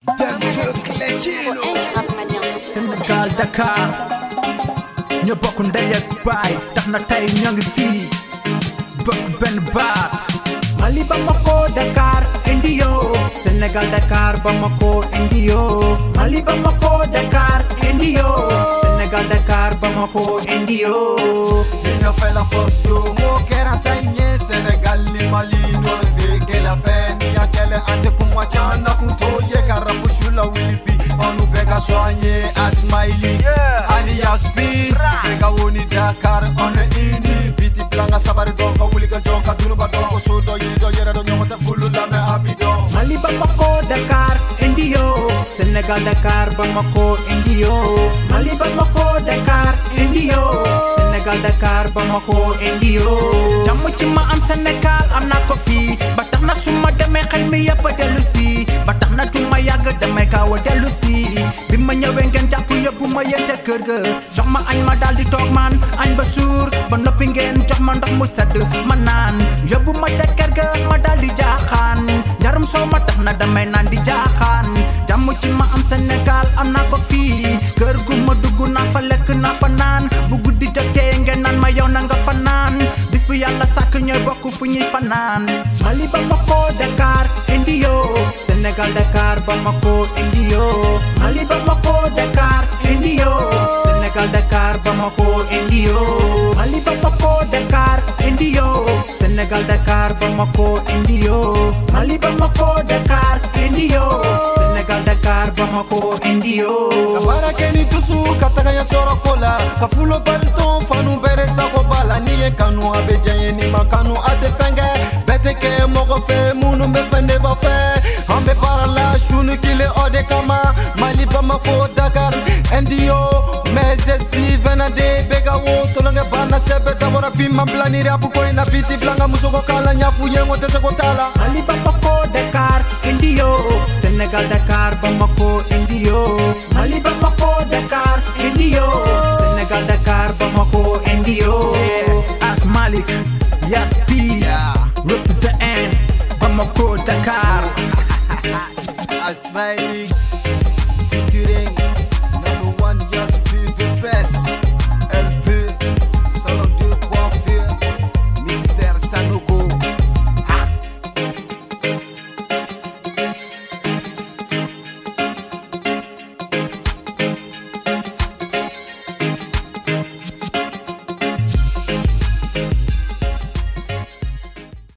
Sénégal Dakar ñoo bokk ndey ak baay tax na tey ñoo ngi fii bokk benn baat. Mali Bamako Dakar Indio, Sénégal Dakar Bamako Indio. Mali Bamako Dakar Indio, Sénégal Dakar Bamako Indio. L'union fait la force, mo kera taïne Sénégal ni Mali no fait la peine. Y'a qu'elle ante kuma chana kuto ye karapu shula wilipi. On nous bega soigner à Smiley, alias B. Bega woni Dakar, on est unis. Biti planga sabari donka wulika joka dunu badongo sodo yildo yera do nyongo te fulu lame abido. Mali Bamako Dakar Indio, Sénégal Dakar Bamako Indio. Mali Bamako Dakar Indio, Sénégal Dakar Bamako Indio. Jàmm ci ma am Sénégal am naa ko fii ba tax na su ma demee xel mi yëpp a dellu si ba tax na du ma yàgg damay gaaw a dellu si bi ma ñëwee ngeen jàpp yóbbu ma yéen ca kër ga jox ma añ ma daal di toog man añ ba suur ba noppi ngeen jox ma ndox mu sedd ma naan yóbbu ma ca kër ga ma daal di jaaxaan njarum soo ma tax na damay naan di jaaxaan jàmm ci ma am Sénégal am naa ko fii kër gu ma dugg naa fa lekk naa fa naan bu guddi jotee ngeen naan ma yow na nga fa naan bis bu yàlla sàkk ñooy bokk fu ñuy fanaan. Mali Bamako Dakar Indio, Sénégal Dakar Bamako Indio. Mali Bamako Dakar Indio, Sénégal Dakar Bamako Indio. Mali Bamako Dakar Indio, Sénégal Dakar Bamako Indio. Mali Bamako Dakar Indio, Sénégal Dakar Bamako Indio. Kabara keni tusu kataka ya soro kola kafulo balton fanu bere sako bala niye kanu abejaye ni makanu adefenge bete ke moko fe munu me fende ba fe ambe para la shunu kile ode kama Mali Bamako Dakar Indio mes esprits venade bega wo tolonge bana sebe dabora pimma planiri abuko ina biti blanga musoko kala nyafu yengo tese kotala. Mali Bamako Dakar Indio, Sénégal Dakar Bamako Indio. Mali Bamako Dakar Indio, Sénégal Dakar Bamako Indio. As Malik, Yas P, represent Bamako Dakar. As Smiley, featuring